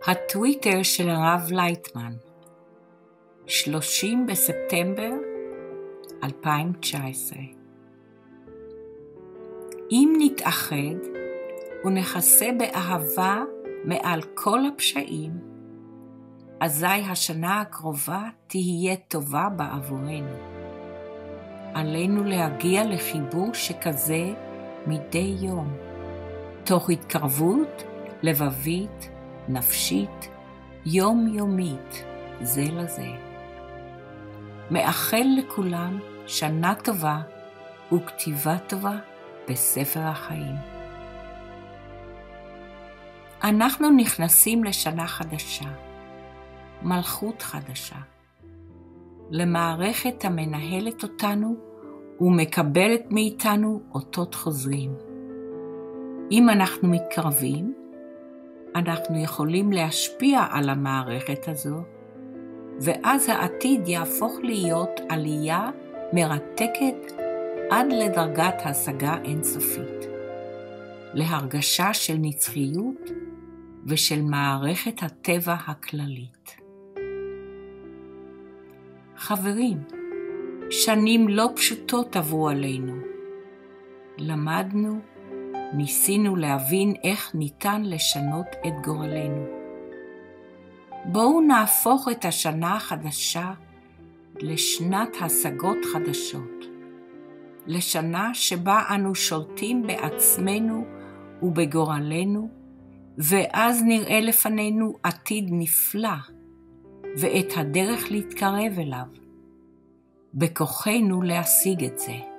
הטוויטר של הרב לייטמן, 30 בספטמבר 2019. אם נתאחד ונחסה באהבה מעל כל הפשעים, אזי השנה הקרובה תהיה טובה בעבורנו. עלינו להגיע לחיבור שכזה מדי יום, תוך התקרבות לבבית, נפשית, יומיומית, זה לזה. מאחל לכולם שנה טובה וכתיבה טובה בספר החיים. אנחנו נכנסים לשנה חדשה, מלכות חדשה, למערכת המנהלת אותנו ומקבלת מאיתנו אותות חוזרים. אם אנחנו מתקרבים, אנחנו יכולים להשפיע על המערכת הזו, ואז העתיד יהפוך להיות עלייה מרתקת עד לדרגת השגה אינסופית, להרגשה של נצחיות ושל מערכת הטבע הכללית. חברים, שנים לא פשוטות עברו עלינו. למדנו, ניסינו להבין איך ניתן לשנות את גורלנו. בואו נהפוך את השנה החדשה לשנת השגות חדשות, לשנה שבה אנו שולטים בעצמנו ובגורלנו, ואז נראה לפנינו עתיד נפלא ואת הדרך להתקרב אליו. בכוחנו להשיג את זה.